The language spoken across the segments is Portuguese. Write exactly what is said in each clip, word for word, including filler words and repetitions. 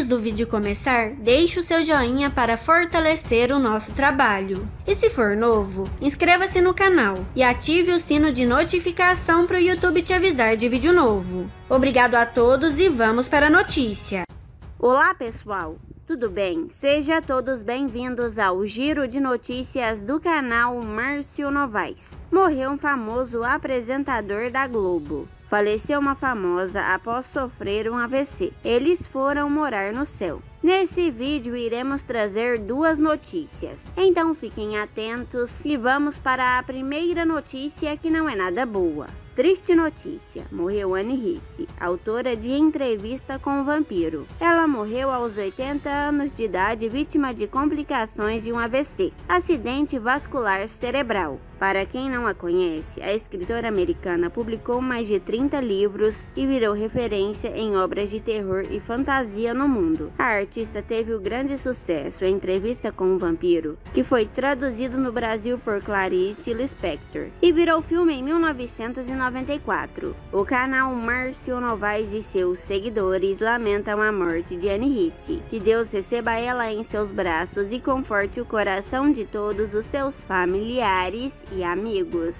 do vídeo começar, deixe o seu joinha para fortalecer o nosso trabalho. E se for novo, inscreva-se no canal e ative o sino de notificação para o YouTube te avisar de vídeo novo. Obrigado a todos e vamos para a notícia. Olá pessoal, tudo bem? Sejam todos bem-vindos ao Giro de Notícias do canal Márcio Novaes. Morreu um famoso apresentador da Globo. Faleceu uma famosa após sofrer um A V C. Eles foram morar no céu. Nesse vídeo iremos trazer duas notícias, então fiquem atentos e vamos para a primeira notícia, que não é nada boa. Triste notícia, morreu Anne Rice, autora de Entrevista com o Vampiro. Ela morreu aos oitenta anos de idade, vítima de complicações de um A V C, acidente vascular cerebral. Para quem não a conhece, a escritora americana publicou mais de trinta livros e virou referência em obras de terror e fantasia no mundo. A artista teve o grande sucesso em Entrevista com o Vampiro, que foi traduzido no Brasil por Clarice Lispector e virou filme em mil novecentos e noventa e quatro. O canal Márcio Novaes e seus seguidores lamentam a morte de Anne Rice. Que Deus receba ela em seus braços e conforte o coração de todos os seus familiares e amigos.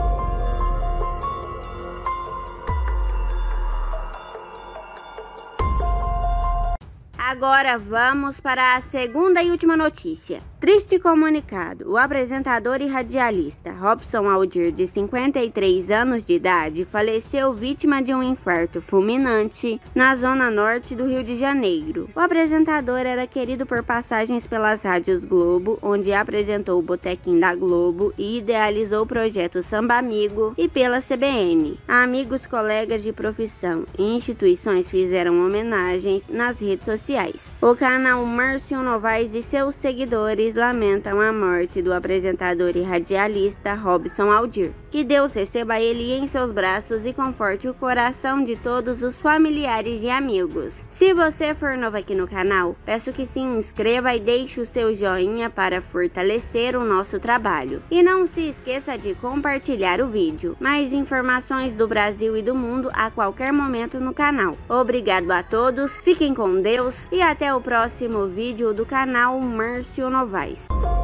Agora vamos para a segunda e última notícia. Triste comunicado. O apresentador e radialista Robson Aldir, de cinquenta e três anos de idade, faleceu vítima de um infarto fulminante na zona norte do Rio de Janeiro. O apresentador era querido por passagens pelas rádios Globo, onde apresentou o Botequim da Globo e idealizou o projeto Samba Amigo, e pela C B N. Amigos, colegas de profissão e instituições fizeram homenagens nas redes sociais. O canal Márcio Novaes e seus seguidores lamentam a morte do apresentador e radialista Robson Aldir. Que Deus receba ele em seus braços e conforte o coração de todos os familiares e amigos. Se você for novo aqui no canal, peço que se inscreva e deixe o seu joinha para fortalecer o nosso trabalho. E não se esqueça de compartilhar o vídeo. Mais informações do Brasil e do mundo a qualquer momento no canal. Obrigado a todos, fiquem com Deus e até o próximo vídeo do canal Márcio Novaes.